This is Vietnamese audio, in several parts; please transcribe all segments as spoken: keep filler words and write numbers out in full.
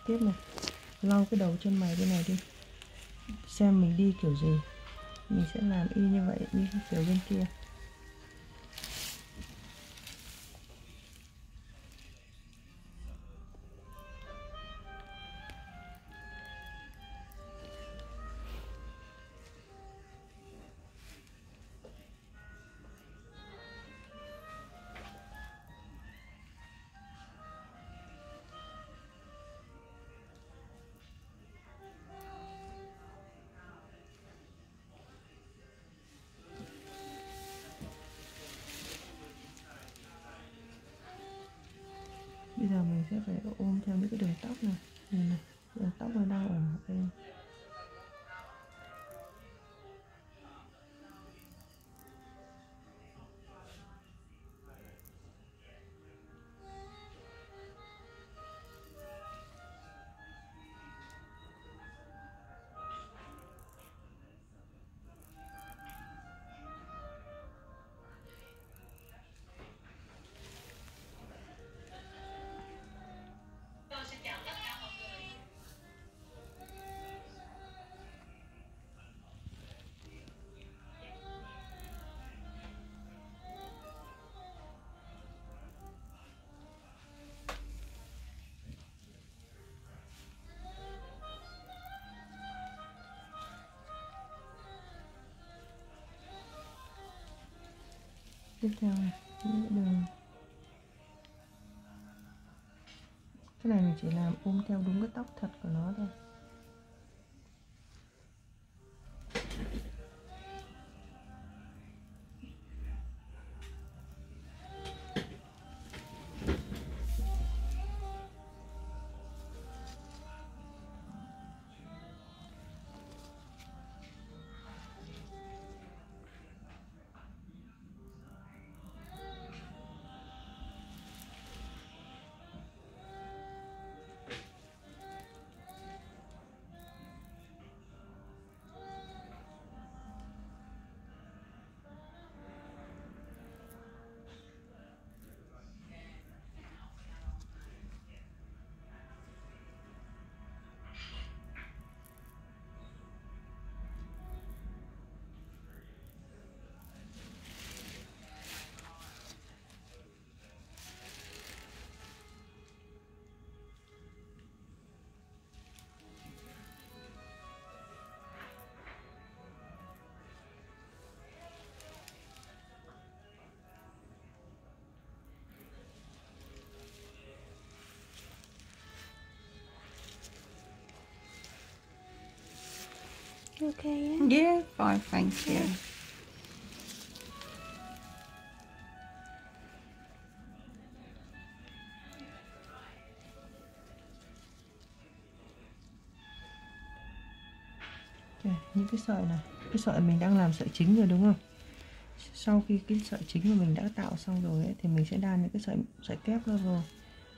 tiếp này. Lau cái đầu chân mày bên này đi, xem mình đi kiểu gì, mình sẽ làm y như vậy như kiểu bên kia. Bây giờ mình sẽ phải ôm theo những cái đường tóc này, nhìn này, đường tóc nó đang ở đây. Tiếp theo này, những cái đường, cái này mình chỉ làm ôm theo đúng cái tóc thật của nó thôi. Okay, yeah? Yeah, fine, thank you. Okay, những cái sợi này, cái sợi mình đang làm sợi chính rồi đúng không? Sau khi cái sợi chính mà mình đã tạo xong rồi ấy, thì mình sẽ đan những cái sợi sợi kép nó vào.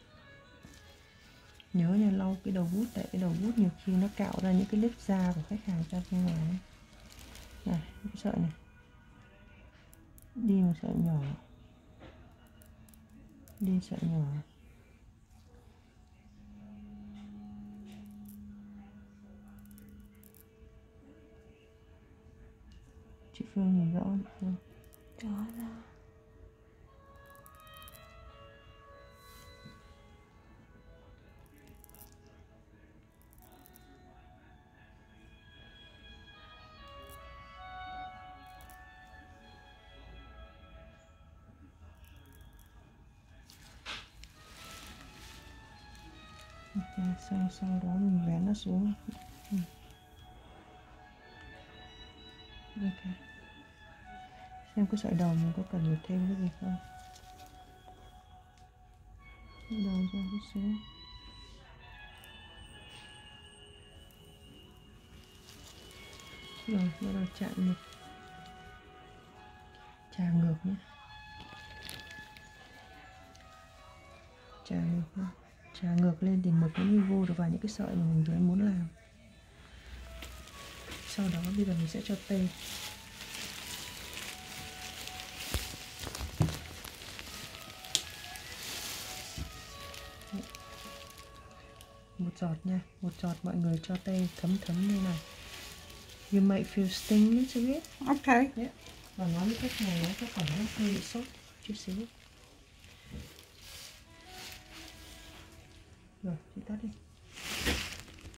Nhớ nha, lau cái đầu bút, tại cái đầu bút nhiều khi nó cạo ra những cái lớp da của khách hàng ra bên ngoài ấy. Này, cái sợi này đi một sợi nhỏ, đi sợi nhỏ, chị Phương nhìn rõ không? Rõ ra. Okay, sau, sau đó mình vén nó xuống. Ừ. Ok. Xem cái sợi đầu mình có cần phải thêm cái gì không? Sợi đầu ra chút xíu. Rồi, bắt đầu chạm ngược. Chà ngược nhé. Chà ngược nhé. Chà ngược lên thì mực nó mới vô được vào những cái sợi mà mình vừa muốn làm. Sau đó bây giờ mình sẽ cho tê. một giọt nha, một giọt mọi người cho tay thấm thấm như này. You might feel sting little bit. Okay. Yeah. Và nói như cách này nó có cảm giác hơi bị sốt chút xíu. Rồi, chị tắt đi.